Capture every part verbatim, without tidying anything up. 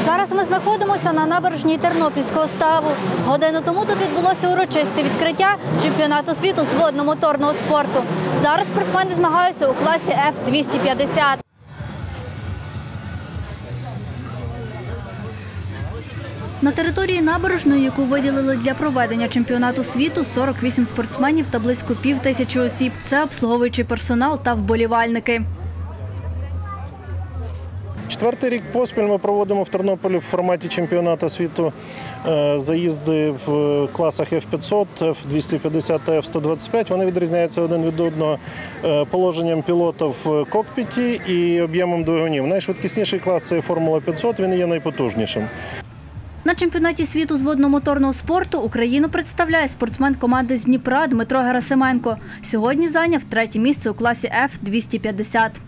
Зараз ми знаходимося на набережній Тернопільського ставу. Годину тому тут відбулося урочисте відкриття чемпіонату світу з водно-моторного спорту. Зараз спортсмени змагаються у класі еф двісті п'ятдесят. На території набережної, яку виділили для проведення чемпіонату світу, сорок вісім спортсменів та близько пів тисячі осіб. Це обслуговуючий персонал та вболівальники. Четвертий рік поспіль ми проводимо в Тернополі в форматі чемпіонату світу заїзди в класах еф п'ятсот, еф двісті п'ятдесят та еф сто двадцять п'ять. Вони відрізняються один від одного положенням пілота в кокпіті і об'ємом двигунів. Найшвидкісніший клас – це Формула п'ятсот, він є найпотужнішим. На чемпіонаті світу з водно-моторного спорту Україну представляє спортсмен команди з Дніпра Дмитро Герасименко. Сьогодні зайняв третє місце у класі еф двісті п'ятдесят.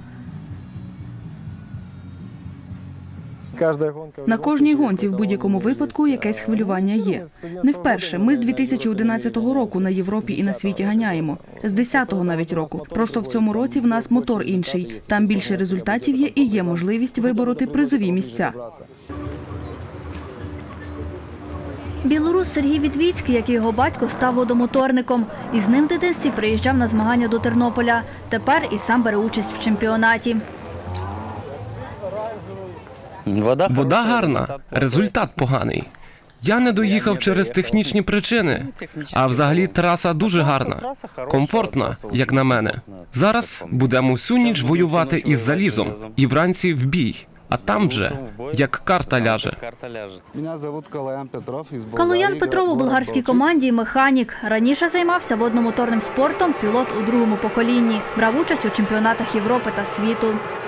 На кожній гонці в будь-якому випадку якесь хвилювання є. Не вперше. Ми з дві тисячі одинадцятого року на Європі і на світі ганяємо. З десятого навіть року. Просто в цьому році в нас мотор інший. Там більше результатів є і є можливість вибороти призові місця. Білорус Сергій Вітвіцький, як і його батько, став водомоторником. І з ним в дитинстві приїжджав на змагання до Тернополя. Тепер і сам бере участь в чемпіонаті. Вода гарна, результат поганий. Я не доїхав через технічні причини, а взагалі траса дуже гарна, комфортна, як на мене. Зараз будемо всю ніч воювати із залізом і вранці в бій. А там вже, як карта ляже. Калуян Петров у болгарській команді – механік. Раніше займався водномоторним спортом, пілот у другому поколінні. Брав участь у чемпіонатах Європи та світу.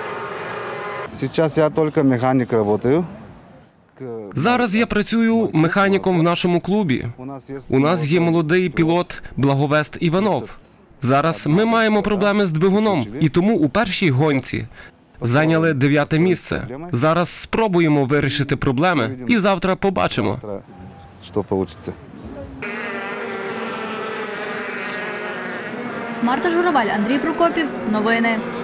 Зараз я працюю механіком в нашому клубі. У нас є молодий пілот Благовест Іванов. Зараз ми маємо проблеми з двигуном, і тому у першій гонці зайняли дев'яте місце. Зараз спробуємо вирішити проблеми і завтра побачимо. Марта Журавель, Андрій Прокопів. Новини.